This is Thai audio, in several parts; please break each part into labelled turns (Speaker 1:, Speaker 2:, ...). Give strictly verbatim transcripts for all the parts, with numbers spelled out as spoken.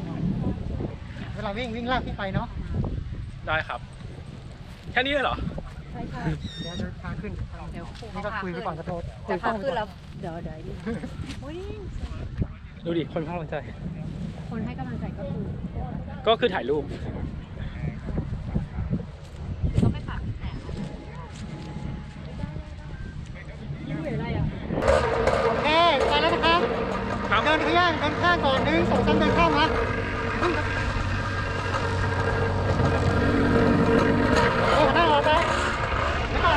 Speaker 1: เวลาวิ่งวิ่งลากพี่ไปเนาะ
Speaker 2: ได้ครับแค่นี้เลยเหรอ
Speaker 3: ใช่ใช่
Speaker 1: เดี๋ยวเดี๋ยวพาขึ้น
Speaker 3: เดี๋ยว
Speaker 1: นี่ก็คุยไปก่อนกระโดด
Speaker 3: จะพาขึ้นแล้วเดี๋ยวเดี๋ยว
Speaker 2: ดูดิคนให้กำลังใจ
Speaker 3: คนให้กำลังใจก็คือ
Speaker 2: ก็คือถ่ายรูป
Speaker 3: ก็ไม่ฝากแต่ยิ้มเหมือนอะไรอ่ะ
Speaker 1: โอเคไปแล้วนะครับเดินข้างเดินข้างก่อนหนึ่งสองสามเดินข้างมาโอ้หน้าออกไปไม่ต่อ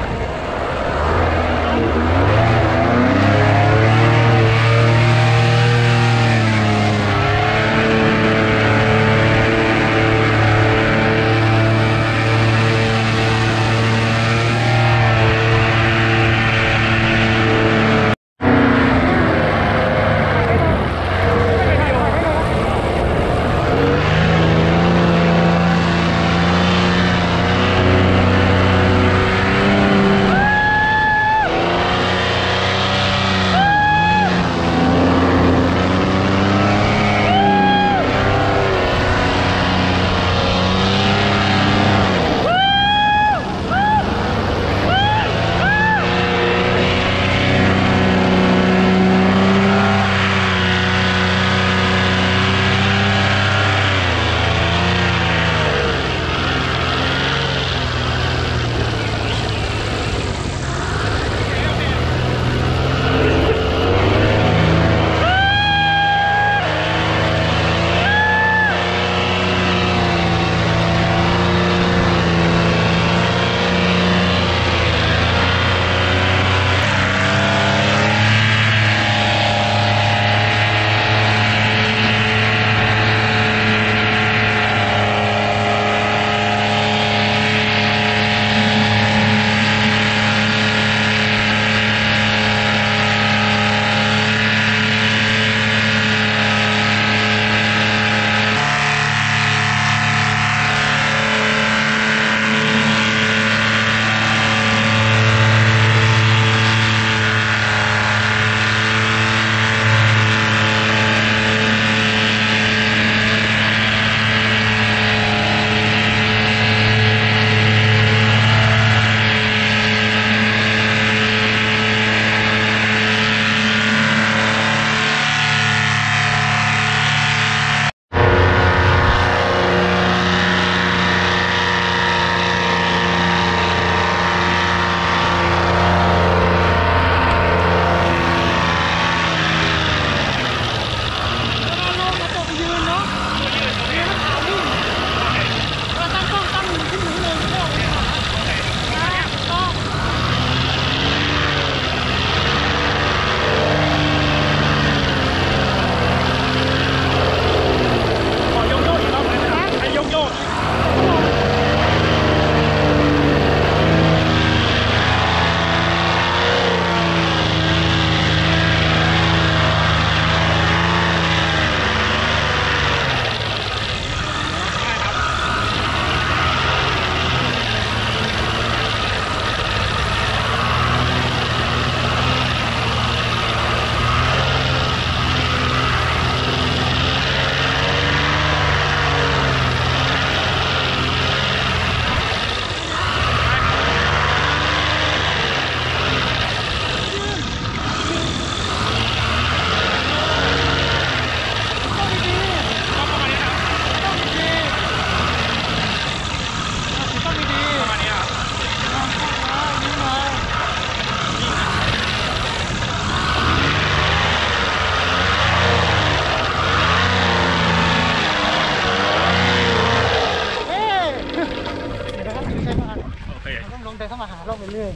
Speaker 1: เรื่อย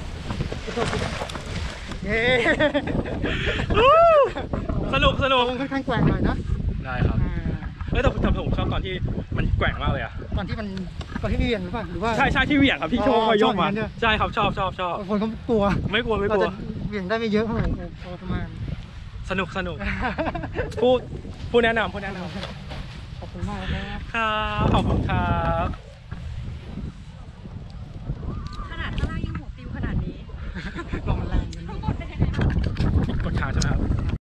Speaker 1: เย้
Speaker 2: สนุกสนุก
Speaker 1: ค่อนข้างแกว่งหน่อยนะ
Speaker 2: ได้ครับเฮ้ยแต่ผมผมชอบตอนที่มันแกว่งมากเลยอะ
Speaker 1: ตอนที่มันตอนที่เหวี่ยงหรือเปล่าหรือว่า
Speaker 2: ใช่ใช่ที่เหวี่ยงครับที่โชว์คอยโยกมาใช่ครับชอบชอบชอบ
Speaker 1: คนเขากลัว
Speaker 2: ไม่กลัวไม่กลัว
Speaker 1: เหวี่ยงได้ไม่เยอะเท่าไหร่ประมาณ
Speaker 2: สนุกสนุกผู้ผู้แนะนำผู้แนะน
Speaker 1: ำขอบคุณมากครับ
Speaker 2: ครับขอบคุณครับ
Speaker 3: ขนาดข้างล่างยังหัวปิวขนาดนี้
Speaker 1: ลมมันแรง